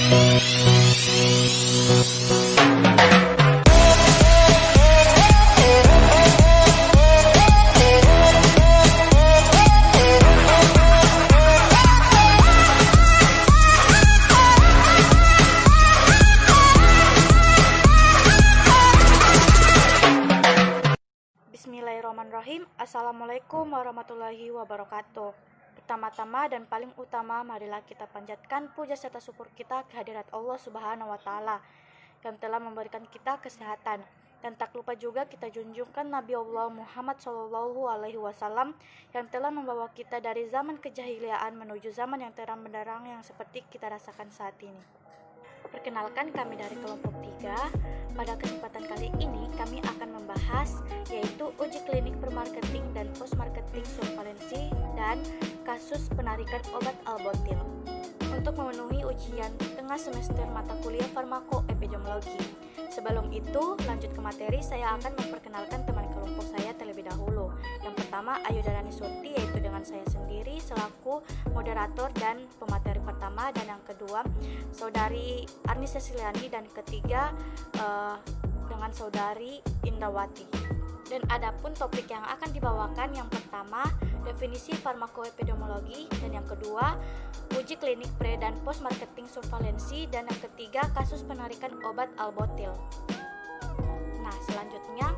Bismillahirrahmanirrahim. Assalamualaikum warahmatullahi wabarakatuh. Pertama-tama dan paling utama, marilah kita panjatkan puja serta syukur kita kehadirat Allah Subhanahu wa Ta'ala yang telah memberikan kita kesehatan. Dan tak lupa juga kita junjungkan Nabi Allah Muhammad SAW yang telah membawa kita dari zaman kejahiliaan menuju zaman yang terang benderang yang seperti kita rasakan saat ini. Perkenalkan, kami dari kelompok 3. Pada kesempatan kali ini kami akan membahas yaitu uji klinik pre-marketing dan post-marketing surveillance dan kasus penarikan obat albotil untuk memenuhi ujian tengah semester mata kuliah farmakoepidemiologi. Sebelum itu, lanjut ke materi, saya akan memperkenalkan teman kelompok saya terlebih dahulu. Yang pertama, Ayu Dharani Surti, yaitu dengan saya sendiri selaku moderator dan pemateri pertama, dan yang kedua Saudari Arni Ceciliani, dan ketiga dengan Saudari Indrawati. Dan adapun topik yang akan dibawakan, yang pertama definisi farmakoepidemiologi, dan yang kedua uji klinik pre dan post marketing surveillance, dan yang ketiga kasus penarikan obat albotil. Nah, selanjutnya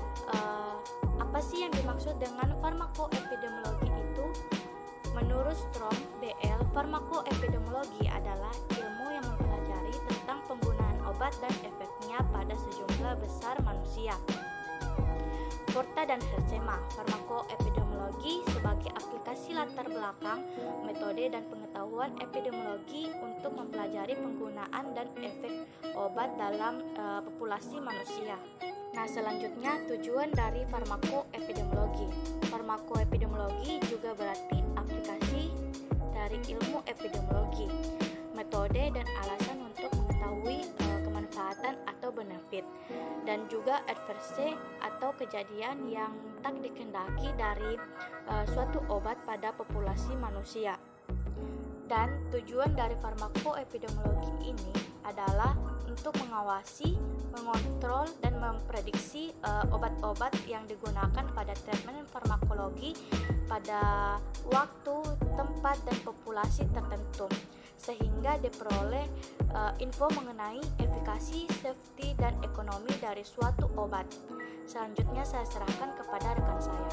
apa sih yang dimaksud dengan farmakoepidemiologi itu? Menurut Strong BL, farmakoepidemiologi adalah ilmu yang mempelajari tentang penggunaan obat dan efeknya pada sejumlah besar manusia. Porta dan Herzema, farmakoepidemiologi sebagai aplikasi latar belakang, metode dan pengetahuan epidemiologi untuk mempelajari penggunaan dan efek obat dalam populasi manusia. Nah, selanjutnya tujuan dari farmakoepidemiologi. Farmakoepidemiologi juga berarti aplikasi dari ilmu epidemiologi, metode dan alasan untuk mengetahui kemanfaatan atau benefit, dan juga adverse atau kejadian yang tak dikehendaki dari suatu obat pada populasi manusia. Dan tujuan dari farmakoepidemiologi ini adalah untuk mengawasi, mengontrol, dan memprediksi obat-obat yang digunakan pada treatment farmakologi pada waktu, tempat, dan populasi tertentu, sehingga diperoleh info mengenai efikasi, safety, dan ekonomi dari suatu obat. Selanjutnya saya serahkan kepada rekan saya.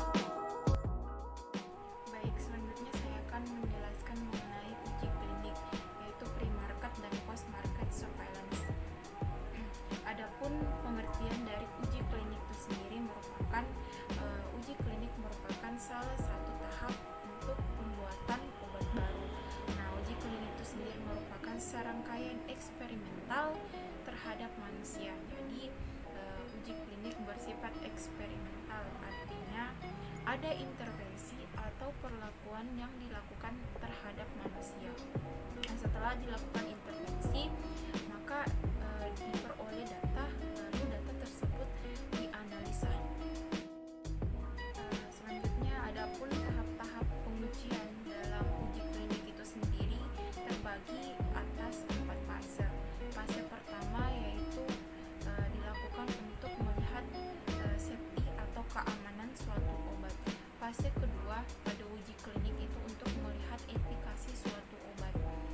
Baik, selanjutnya saya akan menjelaskan mengenai uji klinik, yaitu pre-market dan post-market surveillance. Adapun pengertian dari uji klinik itu sendiri merupakan uji klinik merupakan salah satu tahap untuk pembuatan obat baru. Nah, uji klinik itu sendiri merupakan serangkaian eksperimental terhadap manusia. Jadi uji klinik bersifat eksperimental, artinya ada intervensi atau perlakuan yang dilakukan terhadap manusia. Nah, setelah dilakukan intervensi, maka diperoleh data, lalu data tersebut dianalisa. Selanjutnya, adapun tahap-tahap pengujian dalam uji klinik itu sendiri terbagi atas 4 fase. Fase pertama yaitu dilakukan untuk melihat safety atau keamanan suatu obat. Fase kedua pada uji klinik itu untuk melihat efikasi suatu obat.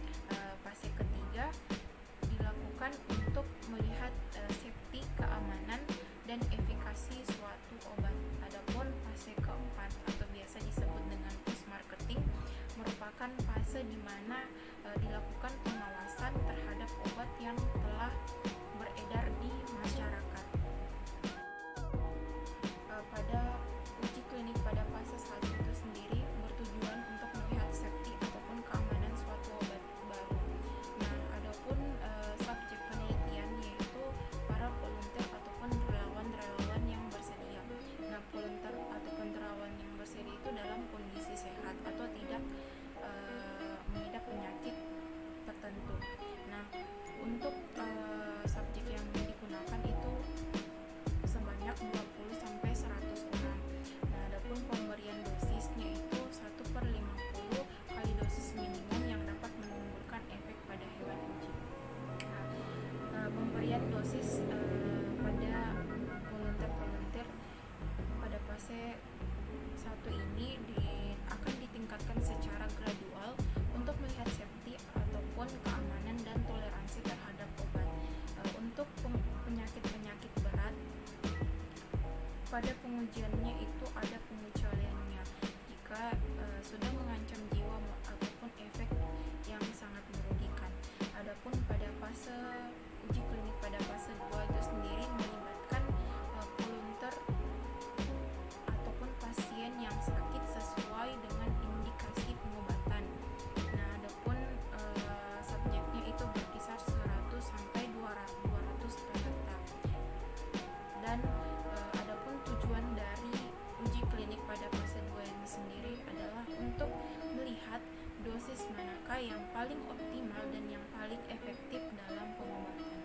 pengujiannya itu ada pengecualiannya jika sudah mengancam jiwa ataupun efek yang sangat merugikan. Adapun pada fase uji klinik pada fase 2 itu sendiri melibatkan volunteer ataupun pasien yang sakit sesuai dengan indikasi pengobatan. Nah, adapun subjeknya itu berkisar 100 sampai 200 peserta. Dan adapun tujuan dari uji klinik pada fase 2 ini sendiri adalah untuk melihat dosis manakah yang paling optimal dan yang paling efektif dalam pengobatan.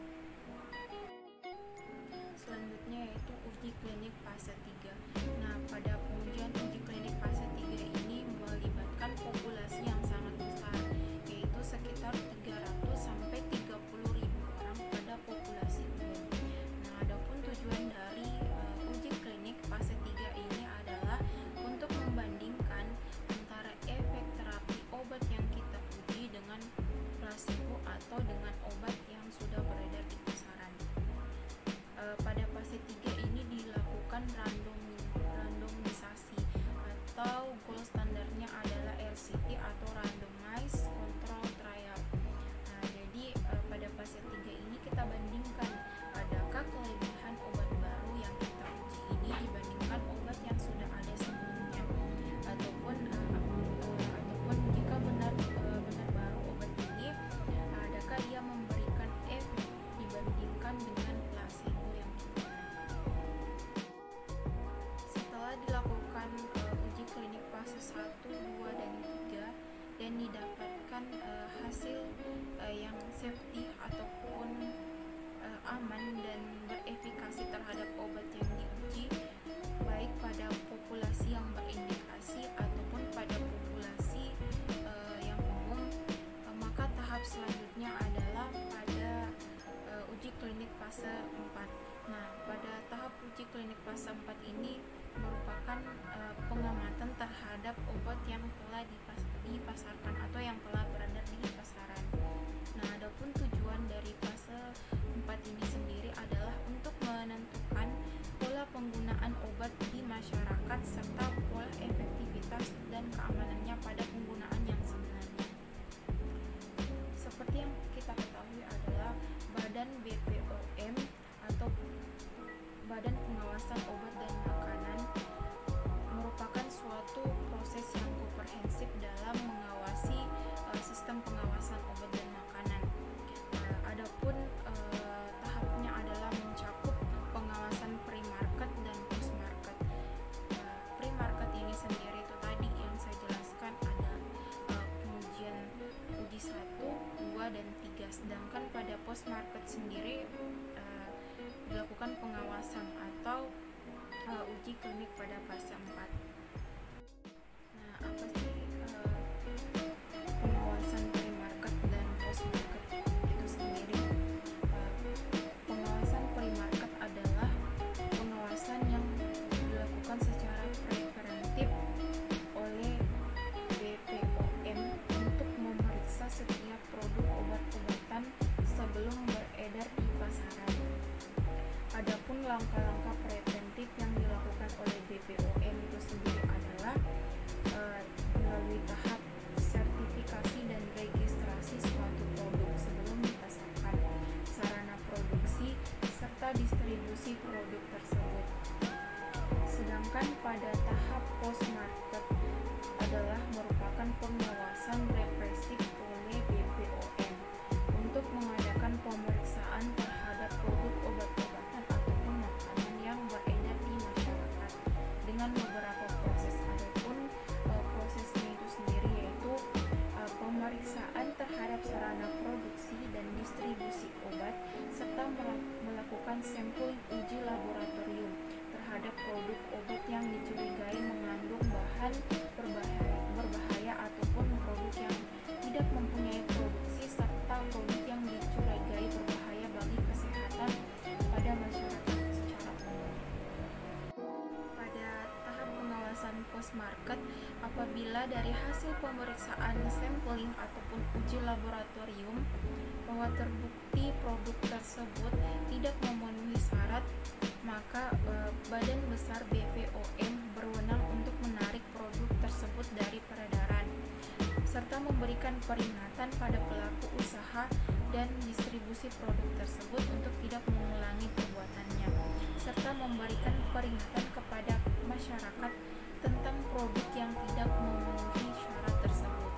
Selanjutnya yaitu uji klinik fase 3. Nah, pada pengujian uji klinik fase 3 ini melibatkan populasi yang sangat besar, yaitu sekitar 300 sampai 30.000 orang pada populasi umum. Nah, adapun tujuan dari uji klinik fase 3 ini adalah untuk membandingkan antara efek terapi obat yang kita uji dengan placebo atau dengan obat yang sudah beredar di pasaran. Pada fase 3 ini dilakukan randomisasi atau gold standarnya adalah RCT atau randomized control trial. Nah, jadi pada fase 3 ini kita bandingkan adakah kelebihan obat baru yang kita uji ini dibandingkan obat yang sudah ada sebelumnya, ataupun jika benar baru obat ini, adakah ia memberikan efek dibandingkan dengan placebo yang kita. Setelah dilakukan uji klinik fase 1, 2, dan 3 dan didapatkan hasil yang safety ataupun aman dan berefikasi terhadap obat yang diuji, baik pada populasi yang berindikasi ataupun pada populasi yang umum, maka tahap selanjutnya adalah pada uji klinik fase 4. Nah, pada tahap uji klinik fase 4 ini merupakan pengamatan terhadap obat yang telah dipasarkan atau yang telah beredar di pasaran. Nah, adapun tujuan dari fase 4 ini sendiri adalah untuk menentukan pola penggunaan obat di masyarakat serta pola efektivitas dan keamanannya pada penggunaan yang sebenarnya. Seperti yang kita ketahui adalah Badan BPOM atau Badan Pengawasan Obat dan Makanan merupakan suatu proses yang komprehensif dalam mengawasi sistem pengawasan obat dan makanan. Adapun tahapnya adalah mencakup pengawasan pre-market dan post-market. Pre-market ini sendiri itu tadi yang saya jelaskan ada pengujian uji 1, 2, dan 3. Sedangkan pada post-market sendiri dilakukan pengawasan atau uji klinik pada fase 4. Nah, apa sih pengawasan pre-market dan post-market itu sendiri? Pengawasan pre-market adalah pengawasan yang dilakukan secara preventif oleh BPOM untuk memeriksa setiap produk obat-obatan sebelum beredar di pasaran. Adapun langkah-langkah preventif yang dilakukan oleh BPOM itu sendiri adalah melalui tahap sertifikasi dan registrasi suatu produk sebelum dipasarkan, sarana produksi, serta distribusi produk tersebut. Sedangkan pada tahap post-market adalah merupakan pengawasan represif oleh BPOM untuk mengadakan pemeriksaan terhadap produk obat-obatan ataupun makanan yang beredar di masyarakat dengan beberapa proses. Adapun prosesnya itu sendiri yaitu pemeriksaan terhadap sarana produksi dan distribusi obat serta melakukan sampling uji laboratorium terhadap produk obat yang dicurigai mengandung bahan berbahaya ataupun produk yang tidak mempunyai produksi serta produk yang dicurigai berbahaya bagi kesehatan pada masyarakat secara umum. Pada tahap pengawasan post-market, apabila dari hasil pemeriksaan sampling ataupun uji laboratorium bahwa terbukti produk tersebut tidak memenuhi syarat, maka Badan Besar BPOM berwenang untuk menarik produk tersebut dari peredaran serta memberikan peringatan pada pelaku usaha dan distribusi produk tersebut untuk tidak mengulangi perbuatannya, serta memberikan peringatan kepada masyarakat tentang produk yang tidak memenuhi syarat tersebut.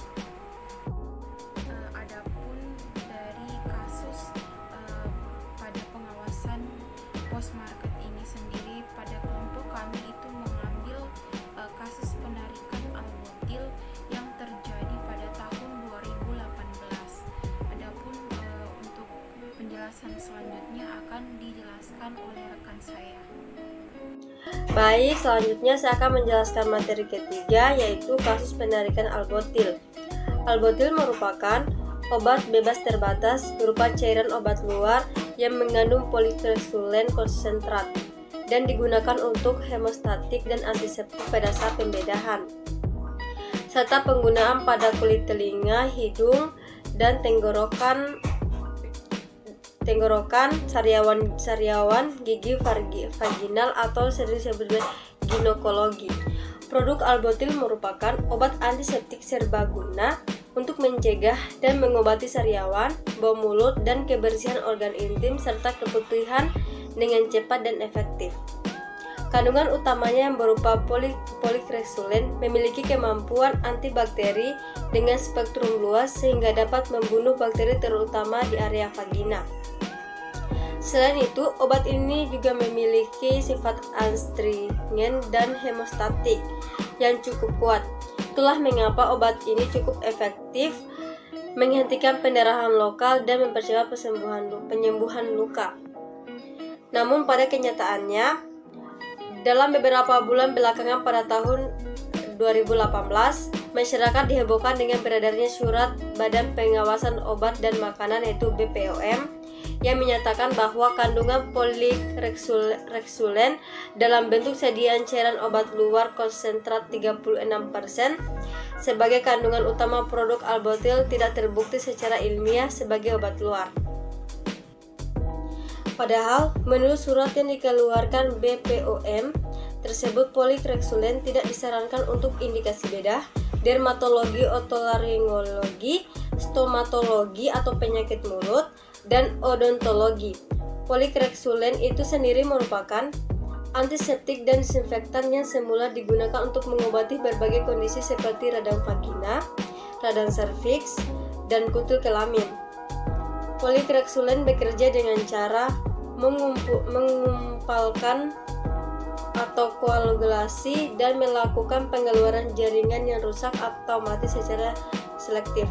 Adapun dari kasus pada pengawasan post-market ini sendiri, pada kelompok kami itu mengambil kasus penarikan al-botil yang terjadi pada tahun 2018. Adapun untuk penjelasan selanjutnya akan dijelaskan oleh rekan saya. Baik, selanjutnya saya akan menjelaskan materi ketiga, yaitu kasus penarikan al-botil. Al-botil merupakan obat bebas terbatas berupa cairan obat luar yang mengandung polikresulen konsentrat dan digunakan untuk hemostatik dan antiseptik pada saat pembedahan, serta penggunaan pada kulit telinga, hidung, dan tenggorokan, sariawan, gigi vaginal atau sering disebut ginekologi. Produk al-botil merupakan obat antiseptik serbaguna untuk mencegah dan mengobati sariawan, bau mulut, dan kebersihan organ intim serta keputihan dengan cepat dan efektif. Kandungan utamanya yang berupa polikresulen memiliki kemampuan antibakteri dengan spektrum luas sehingga dapat membunuh bakteri terutama di area vagina. Selain itu, obat ini juga memiliki sifat astringent dan hemostatik yang cukup kuat. Itulah mengapa obat ini cukup efektif menghentikan pendarahan lokal dan mempercepat penyembuhan luka. Namun pada kenyataannya, dalam beberapa bulan belakangan pada tahun 2018, masyarakat dihebohkan dengan beredarnya surat Badan Pengawasan Obat dan Makanan yaitu BPOM yang menyatakan bahwa kandungan polikresulen dalam bentuk sediaan cairan obat luar konsentrat 36% sebagai kandungan utama produk al-botil tidak terbukti secara ilmiah sebagai obat luar. Padahal, menurut surat yang dikeluarkan BPOM tersebut, polikresulen tidak disarankan untuk indikasi bedah, dermatologi, otolaryngologi, stomatologi atau penyakit mulut, dan odontologi. Polikresulen itu sendiri merupakan antiseptik dan disinfektan yang semula digunakan untuk mengobati berbagai kondisi seperti radang vagina, radang serviks, dan kutil kelamin. Polikresulen bekerja dengan cara mengumpalkan atau koagulasi dan melakukan pengeluaran jaringan yang rusak atau mati secara selektif.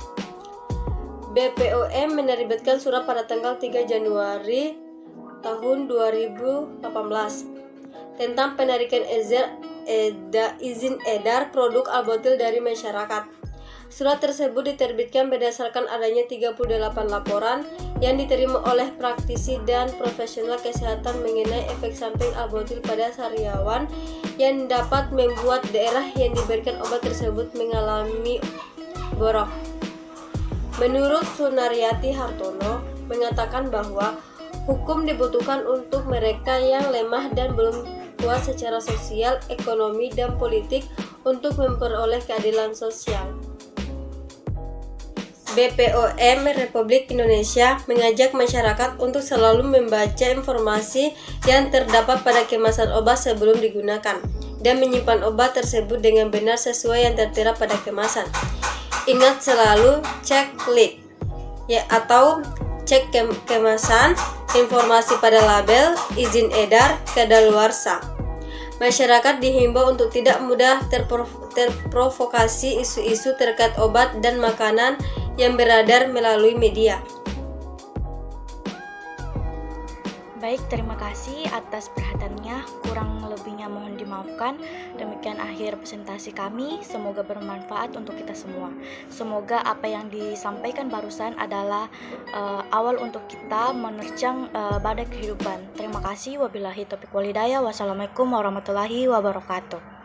BPOM menerbitkan surat pada tanggal 3 Januari tahun 2018 tentang penarikan izin edar produk al-botil dari masyarakat. Surat tersebut diterbitkan berdasarkan adanya 38 laporan yang diterima oleh praktisi dan profesional kesehatan mengenai efek samping al-botil pada sariawan yang dapat membuat daerah yang diberikan obat tersebut mengalami borok. Menurut Sunaryati Hartono mengatakan bahwa hukum dibutuhkan untuk mereka yang lemah dan belum kuat secara sosial, ekonomi, dan politik untuk memperoleh keadilan sosial. BPOM Republik Indonesia mengajak masyarakat untuk selalu membaca informasi yang terdapat pada kemasan obat sebelum digunakan dan menyimpan obat tersebut dengan benar sesuai yang tertera pada kemasan. Ingat selalu cek lid atau cek kemasan, informasi pada label, izin edar, kadaluarsa. Masyarakat dihimbau untuk tidak mudah terprovokasi isu-isu terkait obat dan makanan yang beredar melalui media. Baik, terima kasih atas perhatiannya. Kurang lebihnya mohon dimaafkan. Demikian akhir presentasi kami. Semoga bermanfaat untuk kita semua. Semoga apa yang disampaikan barusan adalah awal untuk kita menerjang badai kehidupan. Terima kasih. Wabillahi taufiq wal hidayah. Wassalamualaikum warahmatullahi wabarakatuh.